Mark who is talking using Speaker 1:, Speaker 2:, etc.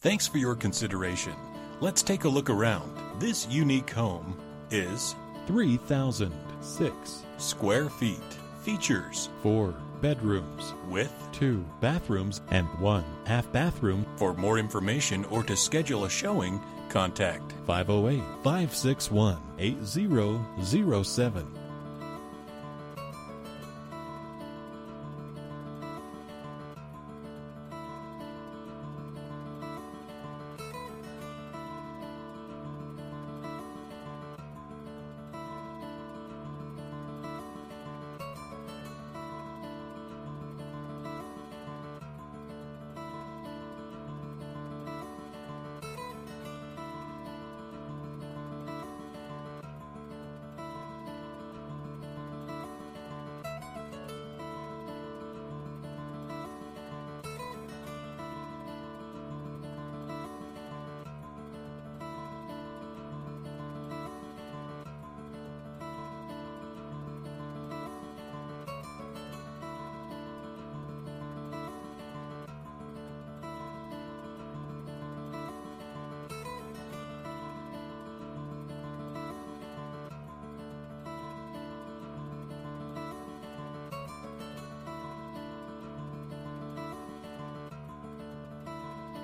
Speaker 1: Thanks for your consideration. Let's take a look around. This unique home is
Speaker 2: 3,006
Speaker 1: square feet. Features
Speaker 2: 4 bedrooms
Speaker 1: with
Speaker 2: 2 bathrooms and 1 half bathroom.
Speaker 1: For more information or to schedule a showing, contact
Speaker 2: 508-561-8007.